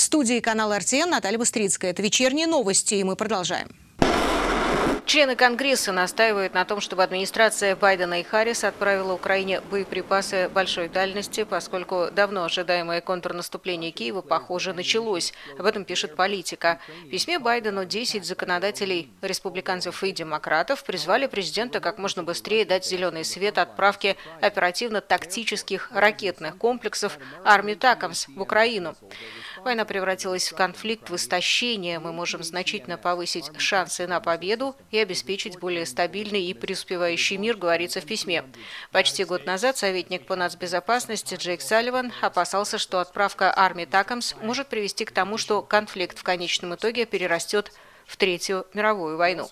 студии канала РТН Наталья Быстрицкая. Это вечерние новости, и мы продолжаем. Члены Конгресса настаивают на том, чтобы администрация Байдена и Харрис отправила Украине боеприпасы большой дальности, поскольку давно ожидаемое контрнаступление Киева, похоже, началось. Об этом пишет «Политика». В письме Байдену 10 законодателей, республиканцев и демократов, призвали президента как можно быстрее дать зеленый свет отправке оперативно-тактических ракетных комплексов армии «Атакамс» в Украину. Война превратилась в конфликт, в истощение. Мы можем значительно повысить шансы на победу и обеспечить более стабильный и преуспевающий мир, говорится в письме. Почти год назад советник по нацбезопасности Джейк Салливан опасался, что отправка армии «Атакамс» может привести к тому, что конфликт в конечном итоге перерастет в Третью мировую войну.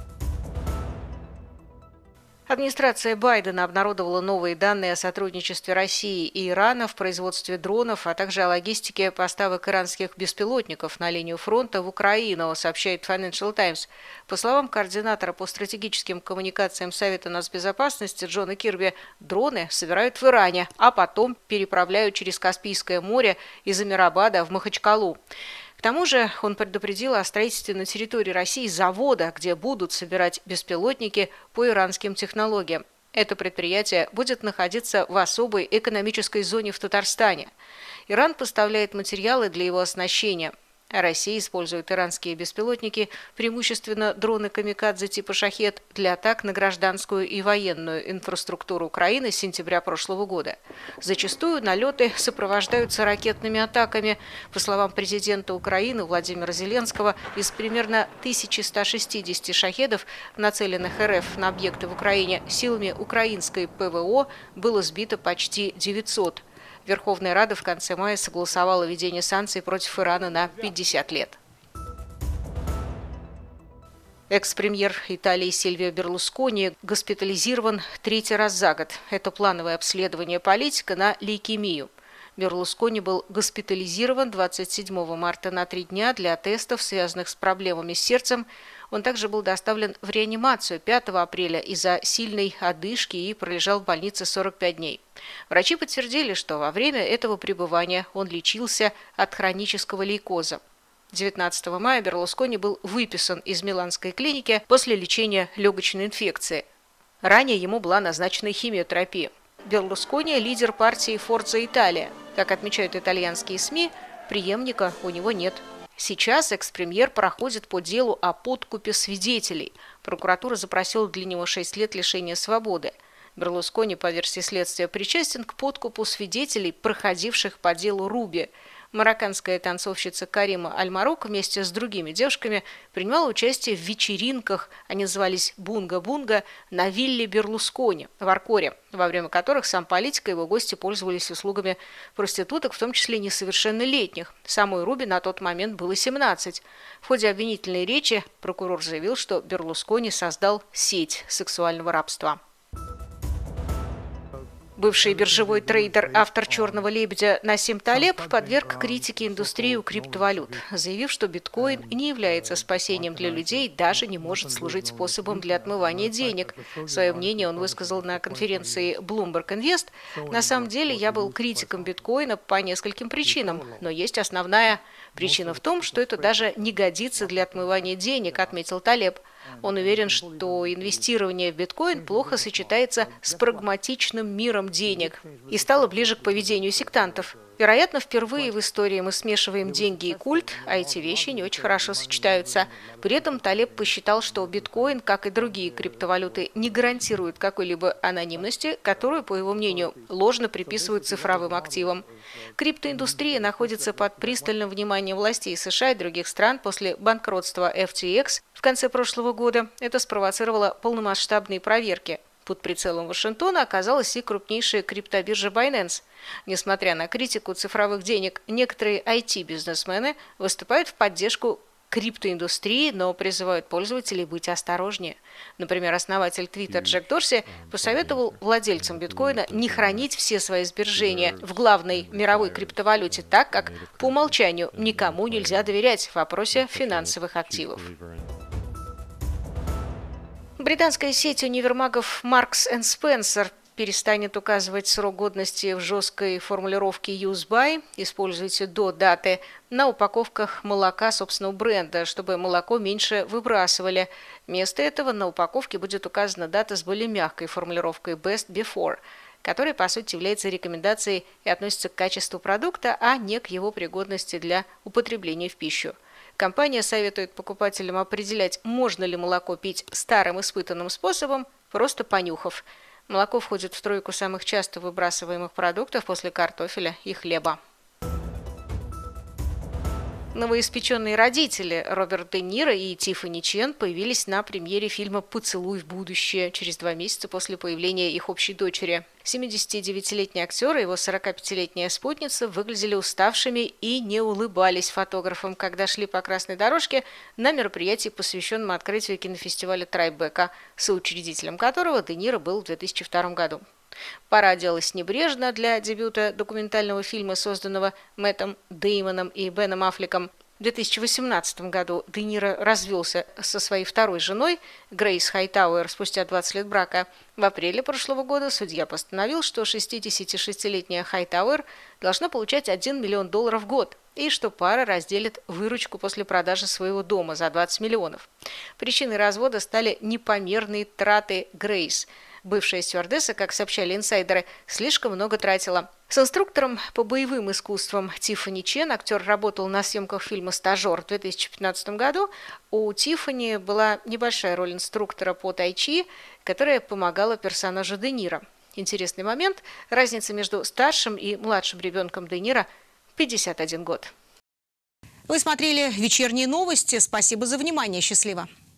Администрация Байдена обнародовала новые данные о сотрудничестве России и Ирана в производстве дронов, а также о логистике поставок иранских беспилотников на линию фронта в Украину, сообщает Financial Times. По словам координатора по стратегическим коммуникациям Совета нацбезопасности Джона Кирби, дроны собирают в Иране, а потом переправляют через Каспийское море из Эмирабада в Махачкалу. К тому же он предупредил о строительстве на территории России завода, где будут собирать беспилотники по иранским технологиям. Это предприятие будет находиться в особой экономической зоне в Татарстане. Иран поставляет материалы для его оснащения. Россия использует иранские беспилотники, преимущественно дроны «Камикадзе» типа «Шахед», для атак на гражданскую и военную инфраструктуру Украины с сентября прошлого года. Зачастую налеты сопровождаются ракетными атаками. По словам президента Украины Владимира Зеленского, из примерно 1160 «Шахедов», нацеленных РФ на объекты в Украине, силами украинской ПВО было сбито почти 900. Верховная Рада в конце мая согласовала введение санкций против Ирана на 50 лет. Экс-премьер Италии Сильвио Берлускони госпитализирован 3-й раз за год. Это плановое обследование политика на лейкемию. Берлускони был госпитализирован 27 марта на 3 дня для тестов, связанных с проблемами с сердцем. Он также был доставлен в реанимацию 5 апреля из-за сильной одышки и пролежал в больнице 45 дней. Врачи подтвердили, что во время этого пребывания он лечился от хронического лейкоза. 19 мая Берлускони был выписан из миланской клиники после лечения легочной инфекции. Ранее ему была назначена химиотерапия. Берлускони – лидер партии «Форца Италия». Как отмечают итальянские СМИ, преемника у него нет. Сейчас экс-премьер проходит по делу о подкупе свидетелей. Прокуратура запросила для него 6 лет лишения свободы. Берлускони, по версии следствия, причастен к подкупу свидетелей, проходивших по делу Руби. Марокканская танцовщица Карима Аль-Марук вместе с другими девушками принимала участие в вечеринках, они назывались «Бунга-Бунга», на вилле Берлускони в Аркоре, во время которых сам политик и его гости пользовались услугами проституток, в том числе несовершеннолетних. Самой Руби на тот момент было 17. В ходе обвинительной речи прокурор заявил, что Берлускони создал сеть сексуального рабства. Бывший биржевой трейдер, автор «Черного лебедя» Насим Талеб подверг критике индустрию криптовалют, заявив, что биткоин не является спасением для людей, даже не может служить способом для отмывания денег. Свое мнение он высказал на конференции Bloomberg Invest. «На самом деле я был критиком биткоина по нескольким причинам, но есть основная причина в том, что это даже не годится для отмывания денег», отметил Талеб. Он уверен, что инвестирование в биткоин плохо сочетается с прагматичным миром денег и стало ближе к поведению сектантов. Вероятно, впервые в истории мы смешиваем деньги и культ, а эти вещи не очень хорошо сочетаются. При этом Талеб посчитал, что биткоин, как и другие криптовалюты, не гарантирует какой-либо анонимности, которую, по его мнению, ложно приписывают цифровым активам. Криптоиндустрия находится под пристальным вниманием властей США и других стран после банкротства FTX в конце прошлого года. Это спровоцировало полномасштабные проверки. Под прицелом Вашингтона оказалась и крупнейшая криптобиржа Binance. Несмотря на критику цифровых денег, некоторые IT-бизнесмены выступают в поддержку криптоиндустрии, но призывают пользователей быть осторожнее. Например, основатель Twitter Джек Дорси посоветовал владельцам биткоина не хранить все свои сбережения в главной мировой криптовалюте, так как по умолчанию никому нельзя доверять в вопросе финансовых активов. Британская сеть универмагов Marks & Spencer перестанет указывать срок годности в жесткой формулировке «use by», используйте до даты, на упаковках молока собственного бренда, чтобы молоко меньше выбрасывали. Вместо этого на упаковке будет указана дата с более мягкой формулировкой «best before», которая, по сути, является рекомендацией и относится к качеству продукта, а не к его пригодности для употребления в пищу. Компания советует покупателям определять, можно ли молоко пить старым испытанным способом, просто понюхав. Молоко входит в тройку самых часто выбрасываемых продуктов после картофеля и хлеба. Новоиспеченные родители Роберт Де Ниро и Тиффани Чен появились на премьере фильма «Поцелуй в будущее» через 2 месяца после появления их общей дочери. 79-летний актер и его 45-летняя спутница выглядели уставшими и не улыбались фотографам, когда шли по красной дорожке на мероприятии, посвященном открытию кинофестиваля Трайбека, соучредителем которого Де Ниро был в 2002 году. Пара оделась небрежно для дебюта документального фильма, созданного Мэттом Деймоном и Беном Аффлеком. В 2018 году Де Ниро развелся со своей второй женой Грейс Хайтауэр спустя 20 лет брака. В апреле прошлого года судья постановил, что 66-летняя Хайтауэр должна получать $1 миллион в год и что пара разделит выручку после продажи своего дома за 20 миллионов. Причиной развода стали непомерные траты Грейс. Бывшая стюардесса, как сообщали инсайдеры, слишком много тратила. С инструктором по боевым искусствам Тиффани Чен актер работал на съемках фильма «Стажер» в 2015 году. У Тиффани была небольшая роль инструктора по тайчи, которая помогала персонажу Де Ниро. Интересный момент – разница между старшим и младшим ребенком Де Ниро – 51 год. Вы смотрели «Вечерние новости». Спасибо за внимание. Счастливо.